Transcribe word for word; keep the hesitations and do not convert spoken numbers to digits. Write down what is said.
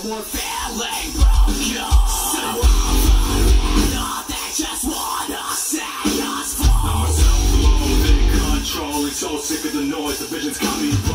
we're feeling broken. So over, they just wanna see us fall. I'm a self-loathing, controlling, so sick of the noise, the vision's got me